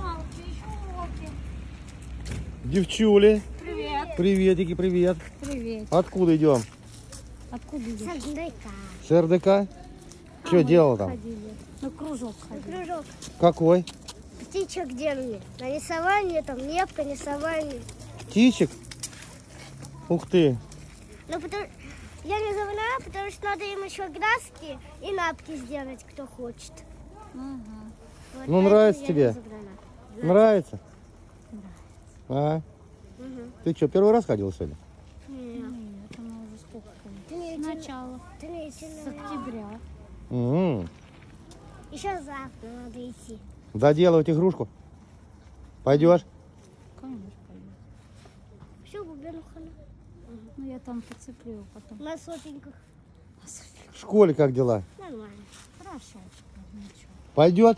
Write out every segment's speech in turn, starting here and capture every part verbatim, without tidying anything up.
Девчули. Привет. Приветики, привет. Привет. Откуда идем? Откуда идешь? С РДК. С РДК? А, Что делал там? Ходили. На кружок ходили. Кружок. Какой? Птичек делали. На рисование, там лепка, рисование. Птичек? Ух ты. Ну, потому... Я не забрала, потому что надо им еще краски и напки сделать, кто хочет. Ага. Вот Ну, поэтому нравится я тебе? не забрала. Нравится? Нравится. А? Мгм. Ты что, первый раз ходил сегодня? Нет. Нет, она уже сколько ходит? Третий- Сначала. третий, С наверное. октября. М. Еще завтра надо идти. Доделывать игрушку? Пойдешь? Конечно, пойдет. Все, Бубену хана. Ну, я там поцеплю потом. На сотеньках. В школе как дела? Нормально. Хорошо. Ничего. Пойдет?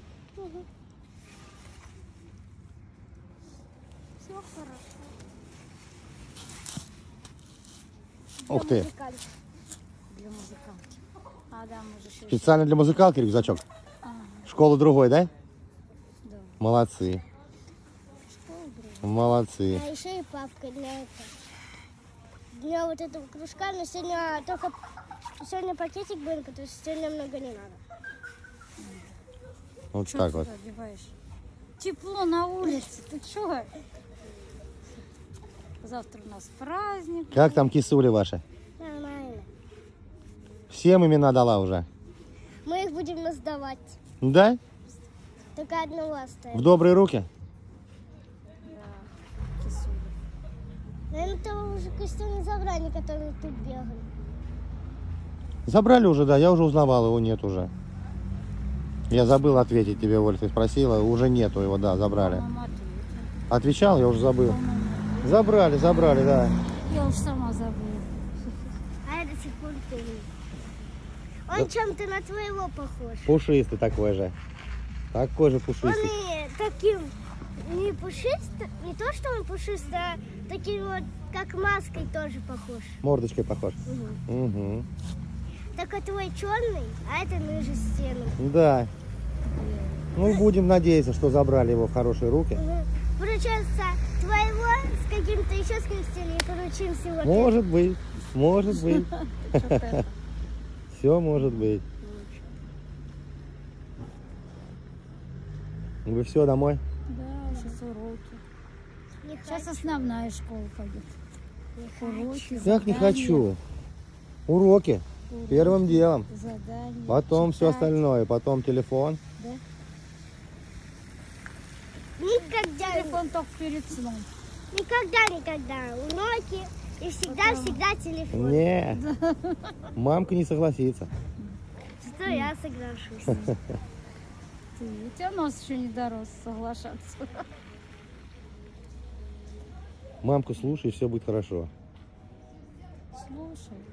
Все хорошо. Ух ты. Музыкант. Для музыкантов. А, да, мы же еще... Специально для музыкалки рюкзачок? Ага, Школы другой, да? да. Молодцы. Что вдруг? Молодцы. А еще и папка для этого. Для вот этого кружка, но сегодня только сегодня пакетик был, потому что сегодня много не надо. Вот Что так ты вот. одеваешь? Тепло на улице. Ты что? Завтра у нас праздник. Как там кисули ваши? Нормально. Всем имена дала уже? Мы их будем сдавать. Да? Только одного В оставим. добрые руки? Да, кисуля. Наверное, того уже костюм не забрали, которые тут бегали. Забрали уже, да, я уже узнавал, его нет уже. Я забыл ответить тебе, Оль, ты спросила, уже нету его, да, забрали. По-моему, ответил. Отвечал, я уже забыл. По-моему, Забрали, забрали, да. я уж сама забыла. А это секундный. Он чем-то на твоего похож. Пушистый такой же. Такой же Он пушистый. и таким не пушистый, не то, что он пушистый, а таким вот, как маской тоже похож. Мордочкой похож. Угу. Угу. Только твой черный, а это ниже стену. Да. Ну, будем надеяться, что забрали его в хорошие руки. Угу. Получается, твоего с каким-то еще скрестили и получился вот Может быть, может быть. Что-то Все может быть. Вы все, домой? Да, сейчас уроки. это. Не Сейчас хочу. основная школа пойдет. Уроки, Как не задания, хочу. Уроки. уроки, Первым делом. Задания. Потом все читать. остальное. Потом телефон. Да? Никогда, Телефон только перед сном. никогда, никогда. Уроки и всегда, всегда телефон. Не. Мамка не согласится. Что я соглашусь. Ты, у тебя нос еще не дорос соглашаться. Мамку слушай, и все будет хорошо. Слушай.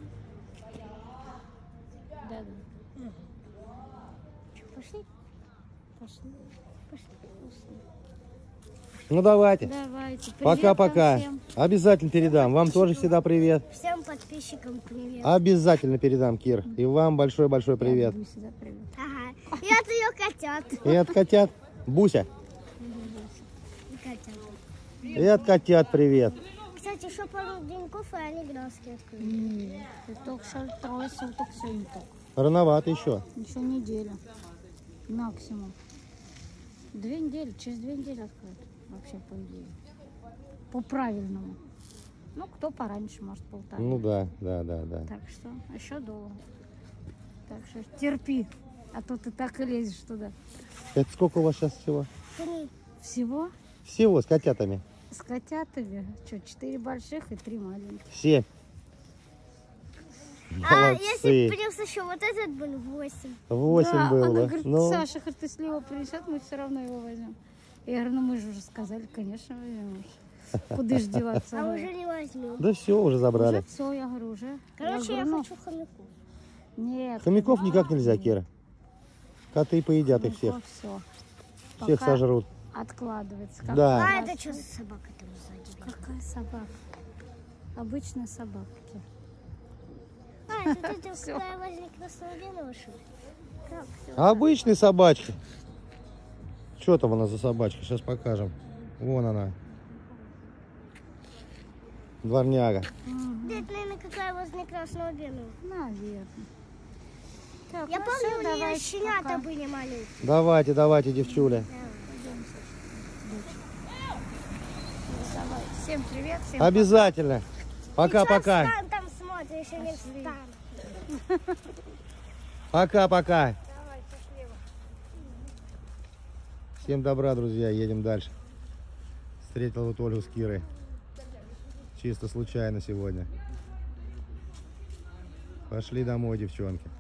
Да-да. Пошли? Пошли. Пошли. Ну давайте. Давайте. Привет Пока-пока. вам всем. Обязательно передам. Вам тоже всегда привет. Всем подписчикам привет. Обязательно передам, Кир. И вам большой-большой привет. Я Бусе, да, привет. Ага. И от ее котят. И от котят. Буся. И котят. И от котят привет. Кстати, еще пару деньков, и они глазки открыли. Нет, ты только что трое суток все не так. Рановато еще. Еще неделя. Максимум. Две недели, через две недели откроют. Вообще, по идее. По правильному. Ну, кто пораньше, может, полтора. Ну да, да, да, да. Так что еще долго. Так что терпи. А то ты так и лезешь туда. Это сколько у вас сейчас всего? Три. Всего Всего с котятами. с котятами. Что, четыре больших и три маленьких. Все. А если Молодцы. плюс еще вот этот был восемь. Восемь Да, было. она говорит, Ну, Саша, хоть ты слева принесет, мы все равно его возьмем. Я говорю, ну мы же уже сказали, конечно, возьмем. Куда же деваться? А уже не возьмем. да все, уже забрали. Уже все, я говорю, уже. Короче, я, говорю, ну, хочу хомяков. Нет. Хомяков никак нельзя, Кира. Коты поедят их всех. Все. Всех сожрут. Откладывается. Как Да. А раз. это что за собака там сзади? Какая собака? Обычная собака. Кир. А, это ты Всё. такая возле Красноденова, что ли? Как всё? Обычные собачки. Что там у нас за собачка? Сейчас покажем. Вон она. Дворняга. Да это, наверное, какая возле красного белого. Наверное. Так, Я ну помню, всё, у нее давайте щенята пока. были маленькие. Давайте, давайте, девчуля. Давай. Всем привет, всем Обязательно. Пока-пока. Сейчас там смотришь, еще не встану. Пока-пока. Давай, счастливо. Всем добра, друзья. Едем дальше. Встретил вот Ольгу с Кирой. Чисто случайно сегодня. Пошли домой, девчонки.